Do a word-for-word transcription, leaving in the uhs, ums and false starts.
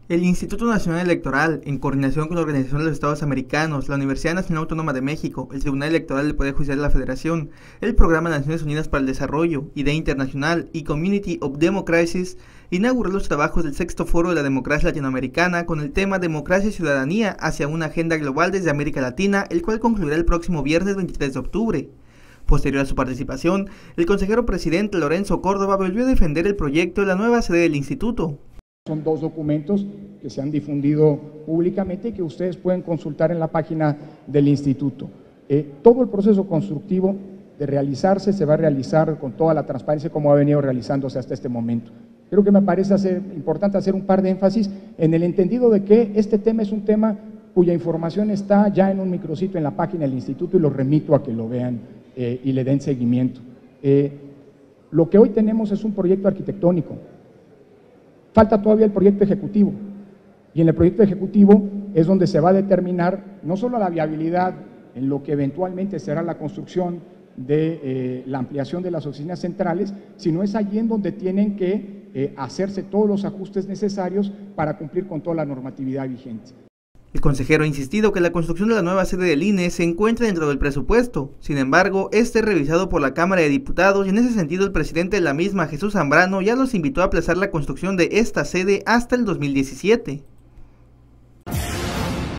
El Instituto Nacional Electoral, en coordinación con la Organización de los Estados Americanos, la Universidad Nacional Autónoma de México, el Tribunal Electoral del Poder Judicial de la Federación, el Programa de Naciones Unidas para el Desarrollo, Idea Internacional y Community of Democracies, inauguró los trabajos del sexto Foro de la Democracia Latinoamericana con el tema Democracia y Ciudadanía hacia una agenda global desde América Latina, el cual concluirá el próximo viernes veintitrés de octubre. Posterior a su participación, el consejero presidente Lorenzo Córdoba volvió a defender el proyecto de la nueva sede del instituto. Son dos documentos que se han difundido públicamente y que ustedes pueden consultar en la página del instituto. Eh, todo el proceso constructivo de realizarse se va a realizar con toda la transparencia como ha venido realizándose hasta este momento. Creo que me parece hacer, importante hacer un par de énfasis en el entendido de que este tema es un tema cuya información está ya en un micrositio en la página del instituto y los remito a que lo vean eh, y le den seguimiento. Eh, lo que hoy tenemos es un proyecto arquitectónico. Falta todavía el proyecto ejecutivo, y en el proyecto ejecutivo es donde se va a determinar no solo la viabilidad en lo que eventualmente será la construcción de eh, la ampliación de las oficinas centrales, sino es allí en donde tienen que eh, hacerse todos los ajustes necesarios para cumplir con toda la normatividad vigente. El consejero ha insistido que la construcción de la nueva sede del I N E se encuentra dentro del presupuesto. Sin embargo, este es revisado por la Cámara de Diputados y en ese sentido el presidente de la misma, Jesús Zambrano, ya los invitó a aplazar la construcción de esta sede hasta el dos mil diecisiete.